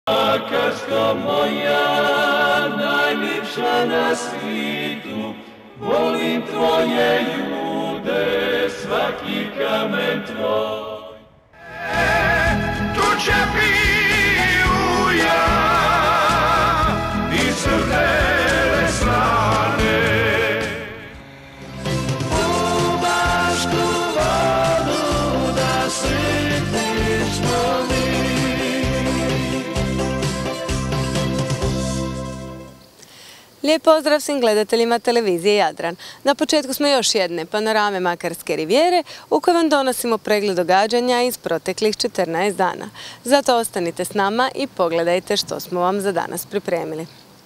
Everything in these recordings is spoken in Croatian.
Makarska moja, najljepša na svitu, volim tvoje ljude, svaki kamen tvoj. Tu će piju ja, i crvene slane. U Bašku vodu da sretnično mi. Lijep pozdrav svim gledateljima televizije Jadran. Na početku smo još jedne panorame Makarske rivijere u kojoj vam donosimo pregled događanja iz proteklih 14 dana. Zato ostanite s nama i pogledajte što smo vam za danas pripremili.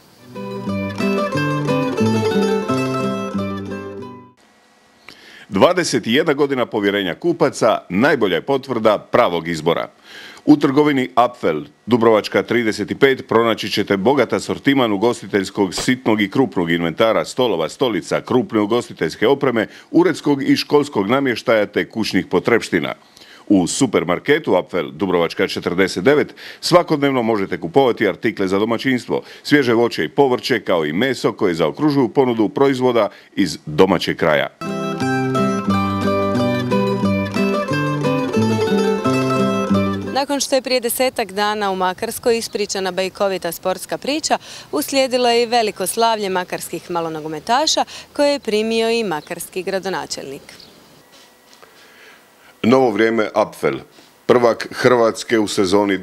...21 godina povjerenja kupaca najbolja je potvrda pravog izbora. U trgovini Apfel, Dubrovačka 35, pronaći ćete bogat asortiman ugostiteljskog sitnog i krupnog inventara, stolova, stolica, krupne ugostiteljske opreme, uredskog i školskog namještaja te kućnih potrepština. U supermarketu Apfel, Dubrovačka 49, svakodnevno možete kupovati artikle za domaćinstvo, svježe voće i povrće kao i meso koje zaokružuju ponudu proizvoda iz domaćeg kraja. Nakon što je prije 10-ak dana u Makarskoj ispričana bajkovita sportska priča, uslijedilo je i veliko slavlje makarskih malonogometaša koje je primio i makarski gradonačelnik. Novo vrijeme Apfel, prvak Hrvatske u sezoni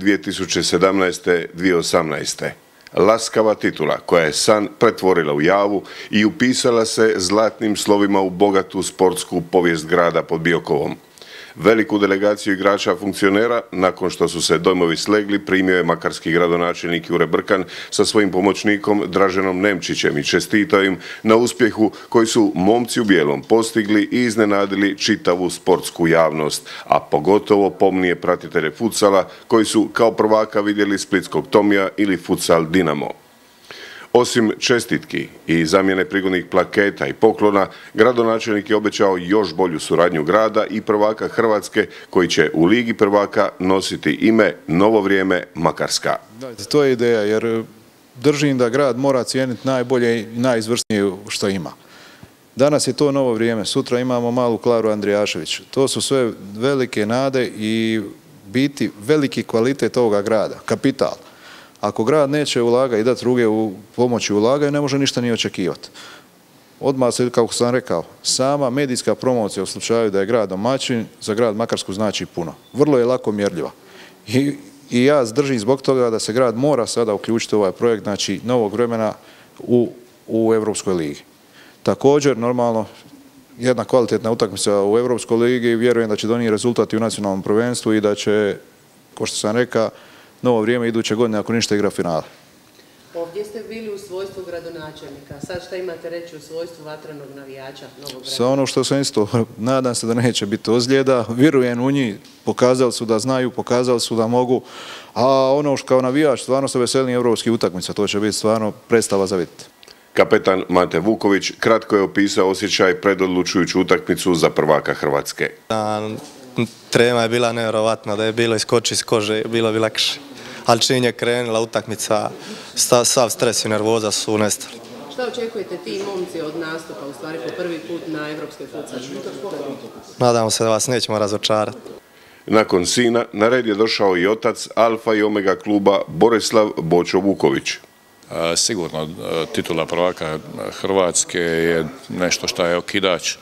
2017-2018. Laskava titula koja je san pretvorila u javu i upisala se zlatnim slovima u bogatu sportsku povijest grada pod Biokovom. Veliku delegaciju igrača funkcionera, nakon što su se dojmovi slegli, primio je makarski gradonačelnik Jure Brkan sa svojim pomoćnikom Draženom Nemčićem i čestitao im na uspjehu koji su momci u bijelom postigli i iznenadili čitavu sportsku javnost, a pogotovo pomnije pratitelje futsala koji su kao prvaka vidjeli splitskog Tomija ili futsal Dinamo. Osim čestitki i zamjene prigodnih plaketa i poklona, gradonačelnik je obećao još bolju suradnju grada i prvaka Hrvatske koji će u Ligi prvaka nositi ime Novo vrijeme Makarska. To je ideja jer držim da grad mora cijeniti najbolje i najizvrsnije što ima. Danas je to novo vrijeme, sutra imamo malu Klaru Andrijašević. To su sve velike nade i biti veliki kvalitet ovoga grada, kapital. Ako grad neće ulagati i dati ruke u pomoći ulaganja, ne može ništa ni očekivati. Odmah se, kako sam rekao, sama medijska promocija u slučaju da je grad domaćin, za grad Makarsku znači puno. Vrlo je lako mjerljiva. I ja držim zbog toga da se grad mora sada uključiti u ovaj projekt, znači novog vremena u Europskoj ligi. Također, normalno, jedna kvalitetna utakmica u Europskoj ligi i vjerujem da će donijeti rezultat i u nacionalnom prvenstvu i da će, kao što sam rekao, Novo vrijeme iduće godine ako ništa igra finale. Ovdje ste bili u svojstvu gradonačelnika. Sad šta imate reći u svojstvu vatrenog navijača Novog grada? Sa ono što sam isto, nadam se da neće biti ozljeda. Vjerujem u njih, pokazali su da znaju, pokazali su da mogu. A ono što kao navijač, stvarno se veselim evropskih utakmica. To će biti stvarno predstava za vidjeti. Kapetan Mate Vuković kratko je opisao osjećaj pred odlučujuću utakmicu za prvaka Hrvatske. Trema je bila nevjerovatna, da je bilo iskoči iz kože, bilo bi lakše. Ali čim je krenula utakmica, sav stres i nervoza su nestali. Šta očekujete ti momci od nastupa, u stvari po prvi put na Evropskoj futsalskoj? Nadamo se da vas nećemo razočarati. Nakon sina, na red je došao i otac Alfa i Omega kluba Borislav Bočo Vuković. Sigurno titula prvaka Hrvatske je nešto što je okidač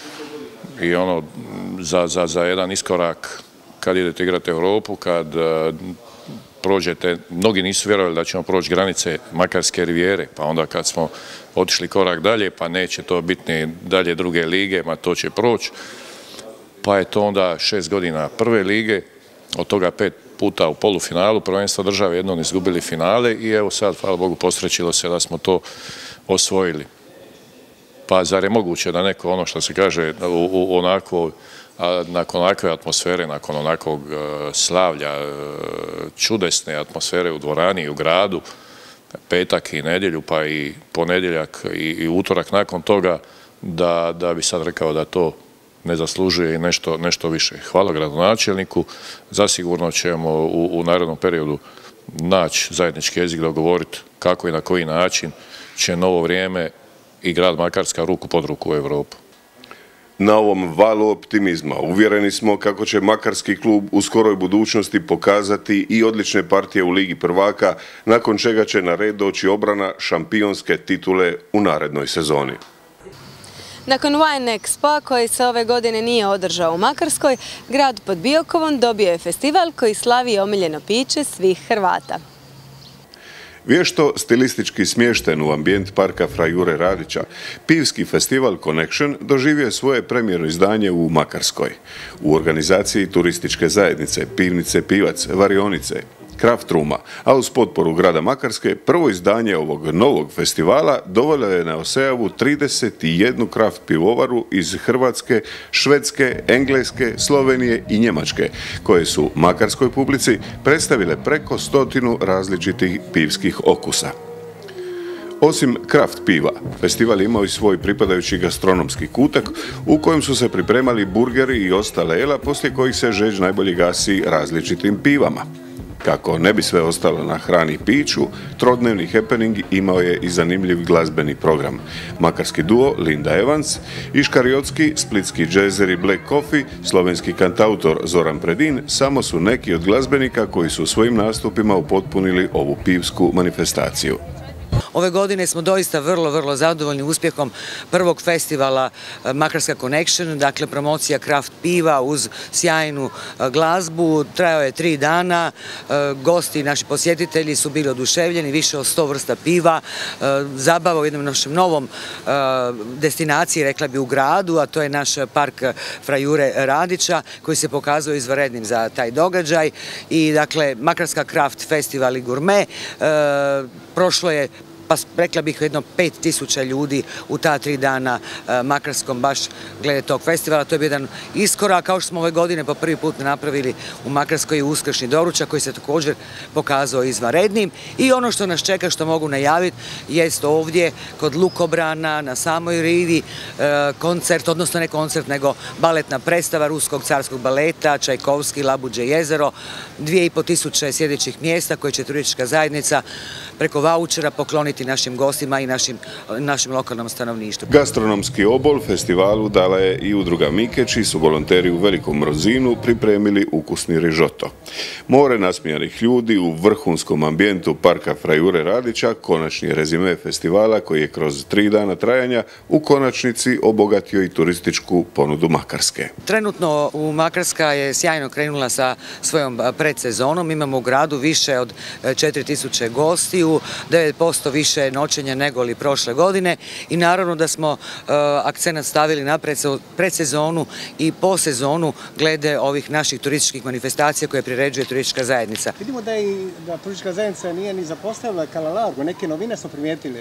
i ono za jedan iskorak kad idete igrati Europu, kad prođete, mnogi nisu vjerovali da ćemo proći granice Makarske rivijere, pa onda kad smo otišli korak dalje, pa neće to biti ni dalje druge lige, ma to će proći, pa je to onda 6 godina prve lige, od toga 5 puta u polufinalu, prvenstvo države, jednom izgubili finale i evo sad, hvala Bogu, posrećilo se da smo to osvojili. Pa zar je moguće da neko, ono što se kaže, nakon onakve atmosfere, nakon onakvog slavlja, čudesne atmosfere u dvorani i u gradu, petak i nedjelju, pa i ponedjeljak i utorak nakon toga, da bi sad rekao da to ne zaslužuje i nešto više. Hvala gradonačelniku, zasigurno ćemo u narednom periodu naći zajednički jezik, dogovoriti kako i na koji način će novo vrijeme i grad Makarska ruku pod ruku u Europu. Na ovom valu optimizma uvjereni smo kako će makarski klub u skoroj budućnosti pokazati i odlične partije u Ligi prvaka, nakon čega će na red doći obrana šampionske titule u narednoj sezoni. Nakon Wine Expo, koji se ove godine nije održao u Makarskoj, grad pod Biokovom dobio je festival koji slavi omiljeno piće svih Hrvata. Vješto stilistički smješten u ambijent parka Fra Jure Radića, pivski festival Connection doživio je svoje premijerno izdanje u Makarskoj. U organizaciji turističke zajednice Pivnice Pivac, Varionice, Kraft Ruma, a uz potporu grada Makarske, prvo izdanje ovog novog festivala dovelo je na osejavu 31 kraft pivovaru iz Hrvatske, Švedske, Engleske, Slovenije i Njemačke, koje su makarskoj publici predstavile preko 100 različitih pivskih okusa. Osim kraft piva, festival imao i svoj pripadajući gastronomski kutak u kojem su se pripremali burgeri i ostale jela, poslije kojih se žeđ najbolje gasi različitim pivama. Kako ne bi sve ostalo na hrani i piću, trodnevni happening imao je i zanimljiv glazbeni program. Makarski duo Linda Evans i škariotski splitski džezeri Black Coffee, slovenski kantautor Zoran Predin samo su neki od glazbenika koji su svojim nastupima upotpunili ovu pivsku manifestaciju. Ove godine smo doista vrlo zadovoljni uspjehom prvog festivala Makarska Connection, dakle promocija kraft piva uz sjajnu glazbu. Trajao je 3 dana, gosti i naši posjetitelji su bili oduševljeni, više od 100 vrsta piva, zabava u jednom našem novom destinaciji, rekla bi u gradu, a to je naš park Fra Jure Radića, koji se pokazao izvanrednim za taj događaj. I dakle, Makarska kraft festival i gurme, prošlo je, pa rekla bih, jedno 5000 ljudi u ta 3 dana Makarskom baš glede tog festivala. To je jedan iskorak, kao što smo ove godine po prvi put napravili u Makarskoj uskršnji doručak koji se također pokazao izvanrednim. I ono što nas čeka, što mogu najaviti, jest ovdje kod Lukobrana na samoj rivi koncert, odnosno ne koncert, nego baletna predstava Ruskog carskog baleta, Čajkovski, Labuđe jezero, 2500 sjedećih mjesta koje će turistička zajednica preko vaučera pokloniti našim gostima i našem lokalnom stanovništvu. Gastronomski obol festivalu dala je i udruga Mike, čiji su volonteri u Velikom Mrozinu pripremili ukusni rižoto. More nasmijanih ljudi u vrhunskom ambijentu parka Fra Jure Radića, konačni rezime festivala koji je kroz 3 dana trajanja u konačnici obogatio i turističku ponudu Makarske. Trenutno u Makarska je sjajno krenula sa svojom predsezonom. Imamo u gradu više od 4000 gostiju, 9% više noćenja nego li prošle godine i naravno da smo akcenat stavili na predsezonu i posezonu glede ovih naših turističkih manifestacija koje priređuje turistička zajednica. Vidimo da turistička zajednica nije ni zapostavila Kalalargu, neke novine smo primijetili.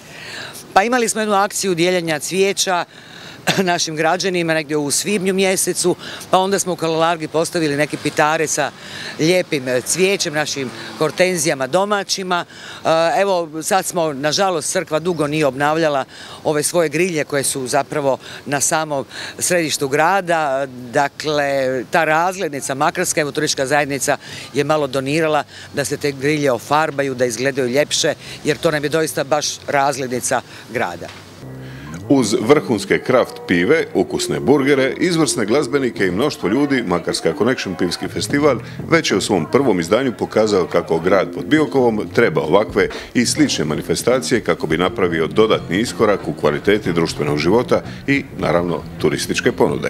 Pa imali smo jednu akciju dijeljenja cvijeća našim građanima negdje u svibnju mjesecu, pa onda smo u Kalalargi postavili neke pitare sa lijepim cvijećem, našim hortenzijama domaćima. Evo, sad smo, nažalost, crkva dugo nije obnavljala ove svoje grilje koje su zapravo na samom središtu grada. Dakle, ta razglednica Makarska, evo turistička zajednica je malo donirala da se te grilje ofarbaju, da izgledaju ljepše, jer to nam je doista baš razglednica grada. Uz vrhunske kraft pive, ukusne burgere, izvrsne glazbenike i mnoštvo ljudi, Makarska Connection pivski festival već je u svom prvom izdanju pokazao kako grad pod Biokovom treba ovakve i slične manifestacije kako bi napravio dodatni iskorak u kvaliteti društvenog života i, naravno, turističke ponude.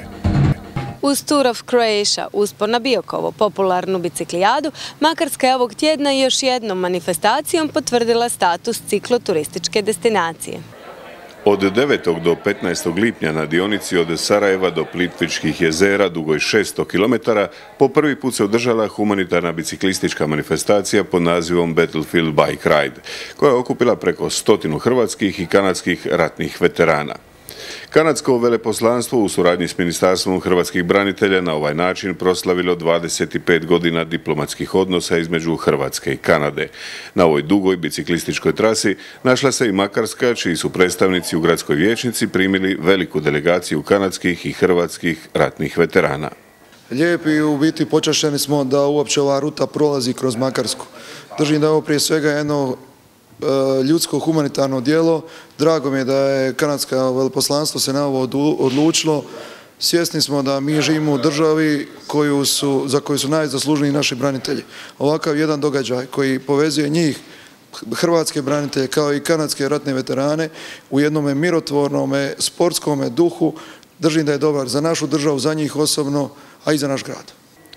Uz Tour of Croatia, uspon na Biokovo, popularnu biciklijadu, Makarska je ovog tjedna još jednom manifestacijom potvrdila status cikloturističke destinacije. Od 9. do 15. lipnja na dionici od Sarajeva do Plitvičkih jezera, dugoj 600 km, po prvi put se održala humanitarna biciklistička manifestacija pod nazivom Battlefield Bike Ride, koja je okupila preko 100 hrvatskih i kanadskih ratnih veterana. Kanadsko veleposlanstvo u suradnji s Ministarstvom hrvatskih branitelja na ovaj način proslavilo 25 godina diplomatskih odnosa između Hrvatske i Kanade. Na ovoj dugoj biciklističkoj trasi našla se i Makarska, čiji su predstavnici u gradskoj vijećnici primili veliku delegaciju kanadskih i hrvatskih ratnih veterana. Lijepi i u biti počašćeni smo da uopće ova ruta prolazi kroz Makarsku. Držim da je ovo prije svega jedno ljudsko humanitarno djelo. Drago mi je da je kanadsko veleposlanstvo se na ovo odlučilo. Svjesni smo da mi živimo u državi za koju su najzaslužniji naši branitelji. Ovakav jedan događaj koji povezuje njih, hrvatske branitelje kao i kanadske ratne veterane, u jednom mirotvornom sportskom duhu, držim da je dobar za našu državu, za njih osobno, a i za naš grad.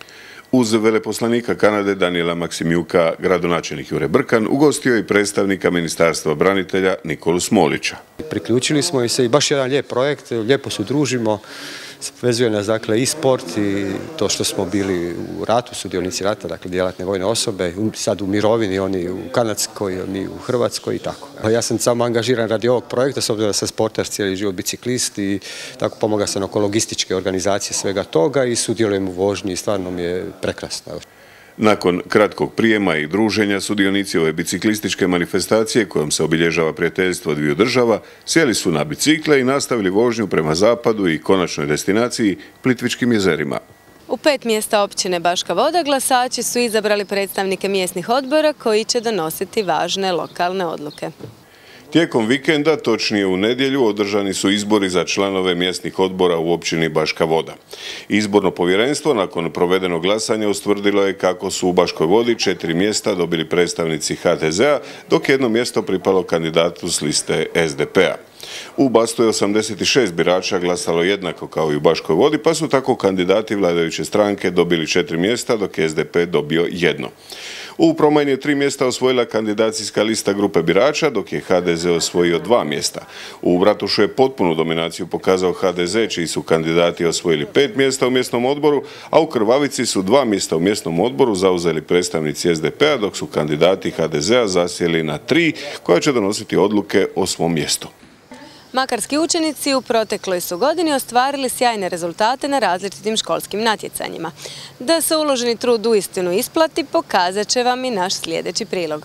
Uz veleposlanika Kanade Daniela Maksimjuka, gradonačelnik Jure Brkan ugostio i predstavnika Ministarstva branitelja Nikolu Smolića. Priključili smo se i baš jedan lijep projekt, lijepo se udružimo, vezuje nas dakle i sport i to što smo bili u ratu, sudionici rata, dakle djelatne vojne osobe, sad u mirovini, oni u Kanadskoj, mi u Hrvatskoj i tako. Ja sam samo angažiran radi ovog projekta, s obzirom da sam sportaš, cijeli život biciklist i tako pomogao sam oko logističke organizacije svega toga i sudjelujem u vožnji i stvarno mi je prekrasno. Nakon kratkog prijema i druženja, sudionici ove biciklističke manifestacije kojom se obilježava prijateljstvo dviju država, sjeli su na bicikle i nastavili vožnju prema zapadu i konačnoj destinaciji Plitvičkim jezerima. U 5 mjesta općine Baška Voda glasači su izabrali predstavnike mjesnih odbora koji će donositi važne lokalne odluke. Tijekom vikenda, točnije u nedjelju, održani su izbori za članove mjesnih odbora u općini Baška Voda. Izborno povjerenstvo nakon provedenog glasanja ustvrdilo je kako su u Baškoj Vodi 4 mjesta dobili predstavnici HDZ-a, dok jedno mjesto pripalo kandidatu s liste SDP-a. U Bastu je 86 birača glasalo jednako kao i u Baškoj Vodi, pa su tako kandidati vladajuće stranke dobili 4 mjesta, dok je SDP dobio 1. U Promajni je 3 mjesta osvojila kandidacijska lista grupe birača, dok je HDZ osvojio 2 mjesta. U Bratušu je potpunu dominaciju pokazao HDZ, čiji su kandidati osvojili 5 mjesta u mjesnom odboru, a u Krvavici su 2 mjesta u mjesnom odboru zauzeli predstavnici SDP-a, dok su kandidati HDZ-a zasjeli na 3, koja će donositi odluke o svom mjestu. Makarski učenici u protekloj su godini ostvarili sjajne rezultate na različitim školskim natjecanjima. Da se uloženi trud uistinu isplati, pokazat će vam i naš sljedeći prilog.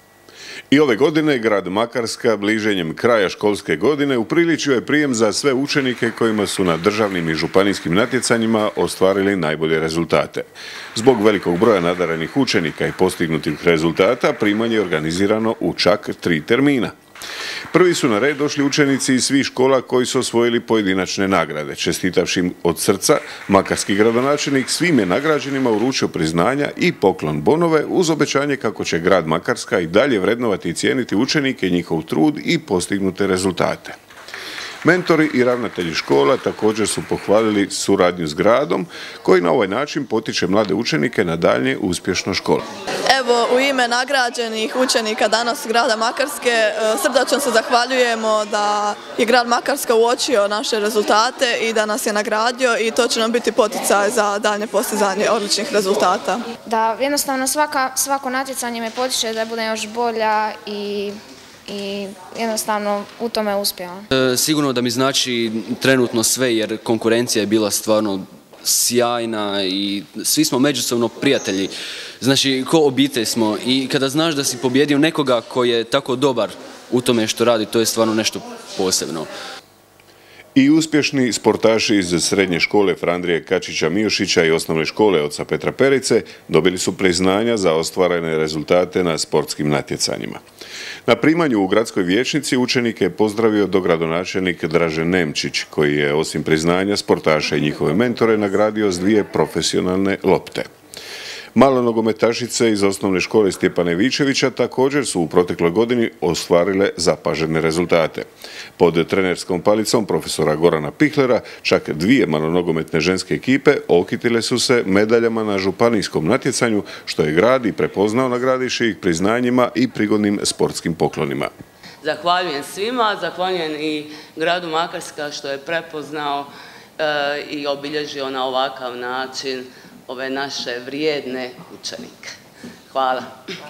I ove godine grad Makarska bliženjem kraja školske godine upriličio je prijem za sve učenike kojima su na državnim i županijskim natjecanjima ostvarili najbolje rezultate. Zbog velikog broja nadarenih učenika i postignutih rezultata primanje je organizirano u čak 3 termina. Prvi su na red došli učenici iz svih škola koji su osvojili pojedinačne nagrade. Čestitavši im od srca, makarski gradonačelnik svim je nagrađenima uručio priznanja i poklon bonove uz obećanje kako će grad Makarska i dalje vrednovati i cijeniti učenike, njihov trud i postignute rezultate. Mentori i ravnatelji škola također su pohvalili suradnju s gradom, koji na ovaj način potiče mlade učenike na daljnje uspješno školu. Evo, u ime nagrađenih učenika danas grada Makarske srdačno se zahvaljujemo da je grad Makarska uočio naše rezultate i da nas je nagradio i to će nam biti poticaj za daljnje postizanje odličnih rezultata. Da, jednostavno svako natjecanje me potiče da budem još bolja i jednostavno u tome uspijevam. Sigurno da mi znači trenutno sve jer konkurencija je bila stvarno sjajna i svi smo međusobno prijatelji. Znači, ko obitelj smo i kada znaš da si pobjedio nekoga koji je tako dobar u tome što radi, to je stvarno nešto posebno. I uspješni sportaši iz srednje škole Fra Andrije Kačića Mijošića i osnovne škole oca Petra Perice dobili su priznanja za ostvarene rezultate na sportskim natjecanjima. Na primanju u gradskoj vijećnici učenike je pozdravio dogradonačelnik Dražen Nemčić, koji je osim priznanja sportaša i njihove mentore nagradio s 2 profesionalne lopte. Malonogometašice iz osnovne škole Stjepana Ivičevića također su u protekloj godini ostvarile zapažene rezultate. Pod trenerskom palicom profesora Gorana Pihlera čak 2 malonogometne ženske ekipe okitile su se medaljama na županijskom natjecanju, što je grad i prepoznao nagradivši ih priznanjima i prigodnim sportskim poklonima. Zahvaljujem svima, zahvaljujem i gradu Makarska što je prepoznao i obilježio na ovakav način ove naše vrijedne učenike. Hvala.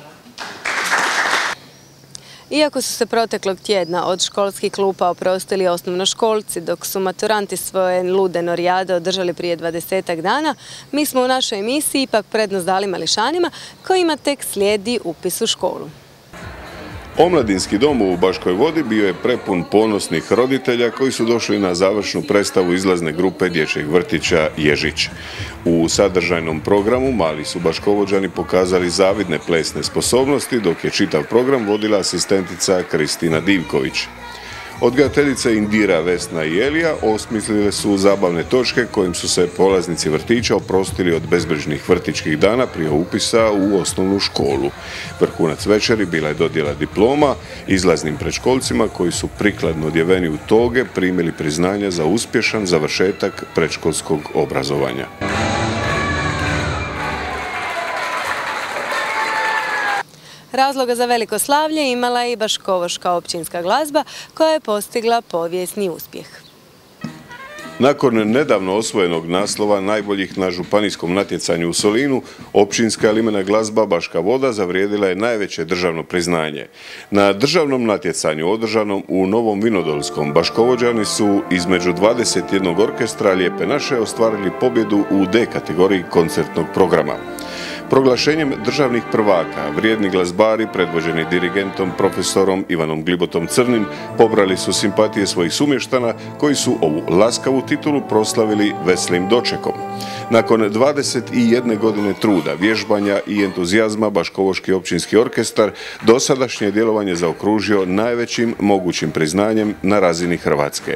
Iako su se proteklog tjedna od školskih klupa oprostili osnovnoškolci, dok su maturanti svoje lude norijade održali prije 20-ak dana, mi smo u našoj emisiji ipak prednost dali mališanima kojima tek slijedi upis u školu. Omladinski dom u Baškoj Vodi bio je prepun ponosnih roditelja koji su došli na završnu predstavu izlazne grupe dječjeg vrtića Ježić. U sadržajnom programu mali su Baškovođani pokazali zavidne plesne sposobnosti, dok je čitav program vodila asistentica Kristina Divković. Odgajateljice Indira, Vesna i Elija osmislile su zabavne točke kojim su se polaznici vrtića oprostili od bezbrižnih vrtićkih dana prije upisa u osnovnu školu. Vrhunac večeri bila je dodjela diploma izlaznim predškolcima koji su prikladno odjeveni u toge primili priznanja za uspješan završetak predškolskog obrazovanja. Razloga za veliko slavlje imala je i baškovoška općinska glazba koja je postigla povijesni uspjeh. Nakon nedavno osvojenog naslova najboljih na županijskom natjecanju u Solinu, općinska limena glazba Baška Voda zavrijedila je najveće državno priznanje. Na državnom natjecanju održanom u Novom Vinodolskom Baškovođani su između 21 orkestra Lijepe naše ostvarili pobjedu u D kategoriji koncertnog programa. Proglašenjem državnih prvaka, vrijedni glazbari, predvođeni dirigentom profesorom Ivanom Glibotom Crnim, pobrali su simpatije svojih sumještana koji su ovu laskavu titulu proslavili veslim dočekom. Nakon 21 godine truda, vježbanja i entuzijazma, Baškovoški općinski orkestar dosadašnje djelovanje zaokružio najvećim mogućim priznanjem na razini Hrvatske.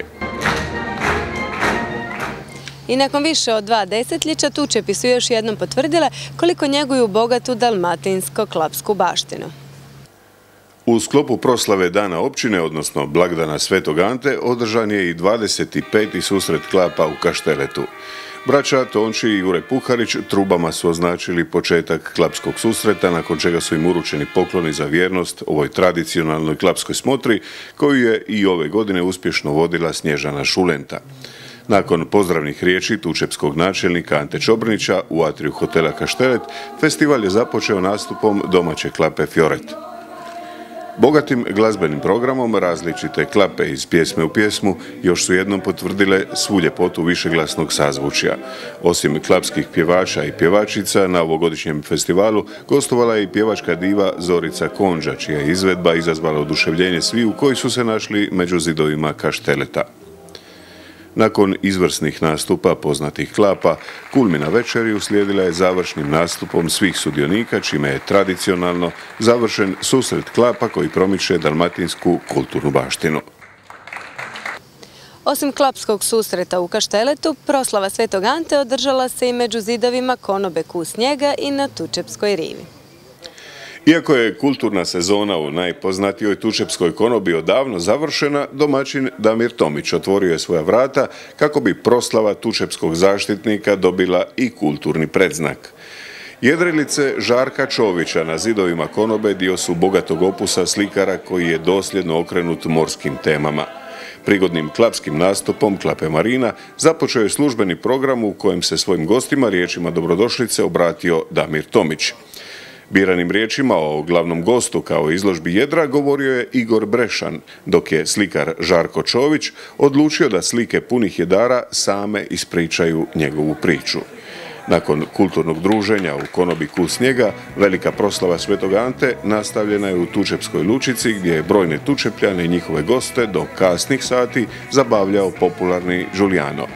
I nakon više od 2 desetljeća Tučepi su još jednom potvrdile koliko njeguju bogatu dalmatinsko-klapsku baštinu. U sklopu proslave Dana općine, odnosno blagdana Svetog Ante, održan je i 25. susret klapa u Kašteletu. Braća Tonči i Jure Puharić trubama su označili početak klapskog susreta, nakon čega su im uručeni pokloni za vjernost ovoj tradicionalnoj klapskoj smotri, koju je i ove godine uspješno vodila Snježana Šulenta. Nakon pozdravnih riječi tučepskog načelnika Ante Čobrnića u atriju hotela Kaštelet, festival je započeo nastupom domaće klape Fjoret. Bogatim glazbenim programom različite klape iz pjesme u pjesmu još su jednom potvrdile svu ljepotu višeglasnog sazvučja. Osim klapskih pjevača i pjevačica, na ovogodišnjem festivalu gostovala je i pjevačka diva Zorica Konđa, čija je izvedba izazvala oduševljenje sviju koji su se našli među zidovima Kašteleta. Nakon izvrsnih nastupa poznatih klapa, kulmina večeri uslijedila je završnim nastupom svih sudionika, čime je tradicionalno završen susret klapa koji promiče dalmatinsku kulturnu baštinu. Osim klapskog susreta u Kašteletu, proslava Svetog Ante održala se i među zidovima konobe Kus snijega i na Tučepskoj rivi. Iako je kulturna sezona u najpoznatijoj tučepskoj konobi odavno završena, domaćin Damir Tomić otvorio je svoja vrata kako bi proslava tučepskog zaštitnika dobila i kulturni predznak. Jedrilice Žarka Čovića na zidovima konobe dio su bogatog opusa slikara koji je dosljedno okrenut morskim temama. Prigodnim klapskim nastupom Klape Marina započeo je službeni program u kojem se svojim gostima riječima dobrodošlice obratio Damir Tomić. Biranim riječima o glavnom gostu kao izložbi jedra govorio je Igor Brešan, dok je slikar Žarko Čović odlučio da slike punih jedara same ispričaju njegovu priču. Nakon kulturnog druženja u konobi Kus snijega, velika proslava Svetog Ante nastavljena je u Tučepskoj lučici gdje je brojne Tučepljane i njihove goste do kasnih sati zabavljao popularni Giuliano.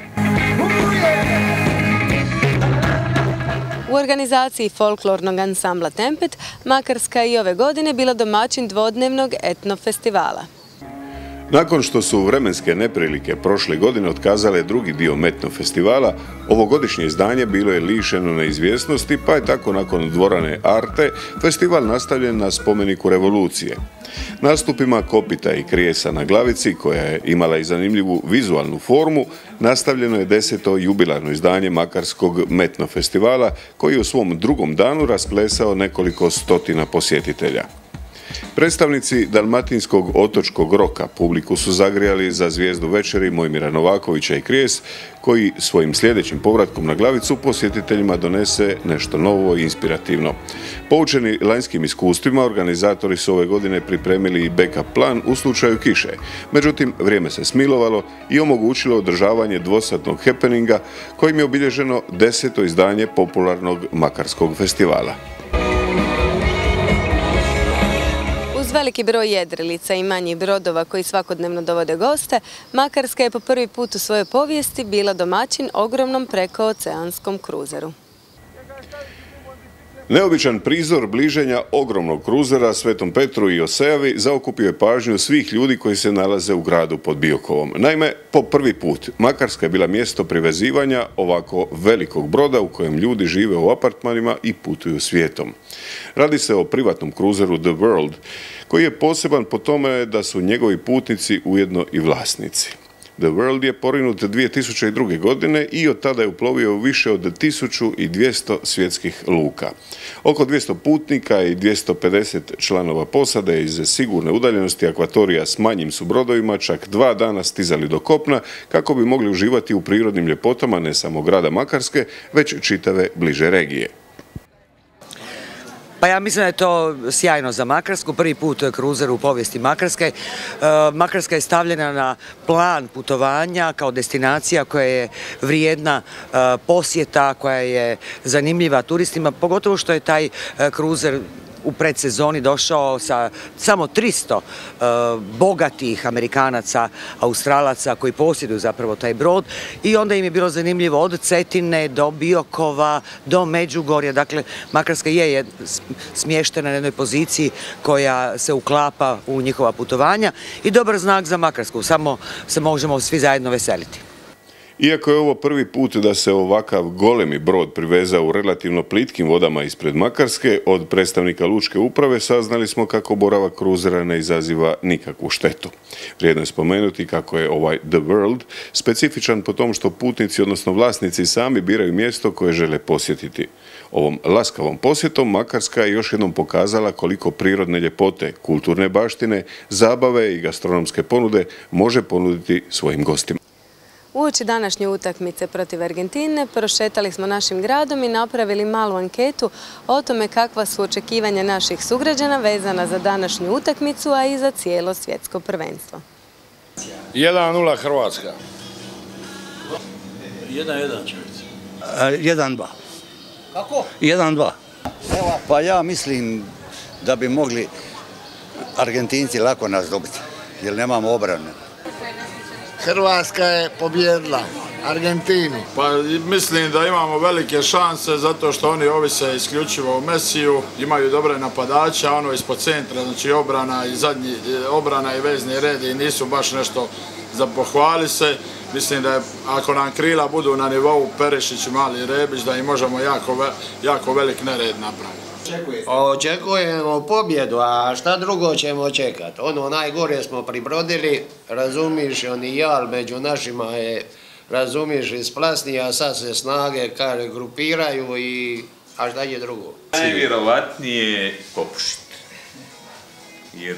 U organizaciji folklornog ansambla Tempet, Makarska i ove godine bila domaćin dvodnevnog etnofestivala. Nakon što su vremenske neprilike prošle godine otkazale drugi dio metno festivala, ovogodišnje izdanje bilo je lišeno neizvjesnosti, pa je tako nakon dvorane Arte festival nastavljen na spomeniku revolucije. Nastupima kopita i krijesa na glavici, koja je imala i zanimljivu vizualnu formu, nastavljeno je 10. jubilarno izdanje Makarskog metno festivala, koji je u svom drugom danu rasplesao nekoliko stotina posjetitelja. Predstavnici dalmatinskog otočkog roka publiku su zagrijali za zvijezdu večeri Mojmira Novakovića i Krijes, koji svojim sljedećim povratkom na glavicu posjetiteljima donese nešto novo i inspirativno. Poučeni lanjskim iskustvima, organizatori su ove godine pripremili i backup plan u slučaju kiše. Međutim, vrijeme se smilovalo i omogućilo održavanje dvosatnog happeninga kojim je obilježeno 10. izdanje popularnog Makarskog festivala. Uz Uz veliki broj jedrilica i manjih brodova koji svakodnevno dovode goste, Makarska je po prvi put u svojoj povijesti bila domaćin ogromnom prekooceanskom kruzeru. Neobičan prizor bliženja ogromnog kruzera Svetom Petru i Osejavi zaokupio je pažnju svih ljudi koji se nalaze u gradu pod Biokovom. Naime, po prvi put Makarska je bila mjesto privezivanja ovako velikog broda u kojem ljudi žive u apartmanima i putuju svijetom. Radi se o privatnom kruzeru The World, koji je poseban po tome da su njegovi putnici ujedno i vlasnici. The World je porinut 2002. godine i od tada je uplovio u više od 1200 svjetskih luka. Oko 200 putnika i 250 članova posade iz sigurne udaljenosti akvatorija s manjim su brodovima čak 2 dana stizali do kopna kako bi mogli uživati u prirodnim ljepotama ne samo grada Makarske, već čitave bliže regije. Pa ja mislim da je to sjajno za Makarsku. Prvi put kruzer u povijesti Makarske. Makarska je stavljena na plan putovanja kao destinacija koja je vrijedna posjeta, koja je zanimljiva turistima, pogotovo što je taj kruzer u predsezoni došao sa samo 300 bogatih Amerikanaca, Australaca koji posjeduju zapravo taj brod i onda im je bilo zanimljivo od Cetine do Biokova do Međugorja. Dakle, Makarska je smještena na jednoj poziciji koja se uklapa u njihova putovanja i dobar znak za Makarsku, samo se možemo svi zajedno veseliti. Iako je ovo prvi put da se ovakav golemi brod priveza u relativno plitkim vodama ispred Makarske, od predstavnika lučke uprave saznali smo kako boravak kruzera ne izaziva nikakvu štetu. Vrijedno je spomenuti kako je ovaj The World specifičan po tom što putnici, odnosno vlasnici, sami biraju mjesto koje žele posjetiti. Ovom laskavom posjetom Makarska je još jednom pokazala koliko prirodne ljepote, kulturne baštine, zabave i gastronomske ponude može ponuditi svojim gostima. Uoči današnje utakmice protiv Argentine prošetali smo našim gradom i napravili malu anketu o tome kakva su očekivanja naših sugrađana vezana za današnju utakmicu, a i za cijelo svjetsko prvenstvo. 1:0 Hrvatska. 1:1 će biti. 1:2. Kako? 1:2. Pa ja mislim da bi mogli Argentinci lako nas dobiti, jer nemamo obrane. Hrvatska je pobjedila Argentinu. Pa mislim da imamo velike šanse zato što oni ovise isključivo o Mesiju, imaju dobre napadače, ono ispod centra, znači obrana i zadnji obrana i vezni red i nisu baš nešto za pohvali se. Mislim da je, ako nam krila budu na nivou Perišić i Mali Rebić, da im možemo jako velik nered napraviti. Očekujemo pobjedu, a šta drugo ćemo čekati? Ono najgore smo pribrodili, razumiš, oni jal među našima je, razumiš, isplasni, a sad se snage grupiraju i a šta je drugo? Najvjerovatnije popušiti. Jer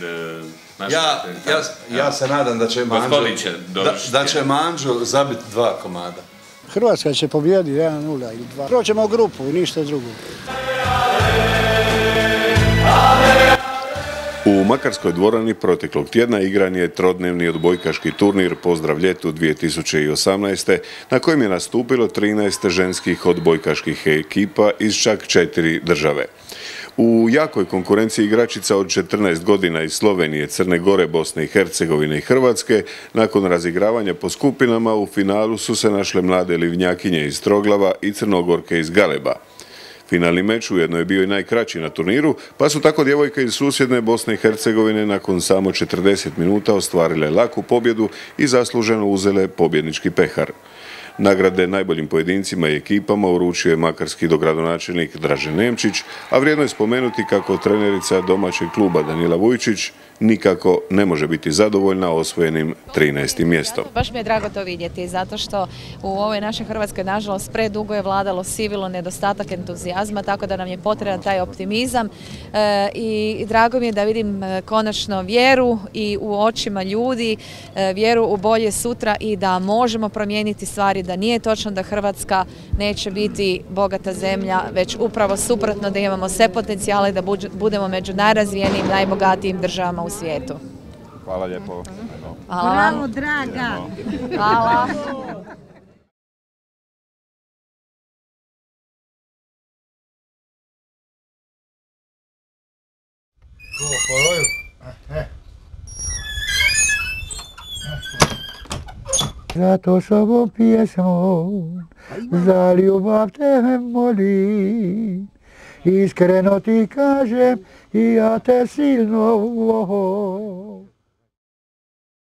ja se nadam da će Manđo zabiti 2 komada. Hrvatska će pobijediti 1:0 ili 2. Proćemo grupu i ništa drugo. U Makarskoj dvorani proteklog tjedna igran je trodnevni odbojkaški turnir Pozdrav ljetu 2018. na kojem je nastupilo 13 ženskih odbojkaških ekipa iz čak 4 države. U jakoj konkurenciji igračica od 14 godina iz Slovenije, Crne Gore, Bosne i Hercegovine i Hrvatske, nakon razigravanja po skupinama u finalu su se našle mlade Livnjakinje iz Troglava i Crnogorke iz Galeba. Finalni meč ujedno je bio i najkraći na turniru, pa su tako djevojke iz susjedne Bosne i Hercegovine nakon samo 40 minuta ostvarile laku pobjedu i zasluženo uzele pobjednički pehar. Nagrade najboljim pojedincima i ekipama uručio je makarski dogradonačelnik Dražen Nemčić, a vrijedno je spomenuti kako trenerica domaćeg kluba Danila Vujčić nikako ne može biti zadovoljna osvojenim 13. mjestom. Baš mi je drago to vidjeti, zato što u ovoj našoj Hrvatskoj, nažalost, predugo je vladalo sivilo, nedostatak entuzijazma, tako da nam je potreban taj optimizam i drago mi je da vidim konačno vjeru i u očima ljudi, vjeru u bolje sutra i da možemo promijeniti stvari, da nije točno da Hrvatska neće biti bogata zemlja, već upravo suprotno, da imamo sve potencijale da budemo među najrazvijenijim, najbogatijim državama u svijetu. Hvala lijepo. Hvala. Bravo, draga. Hvala. Zato s ovom pjesmom za ljubav te molim. Iskreno ti kažem i ja te silno volim.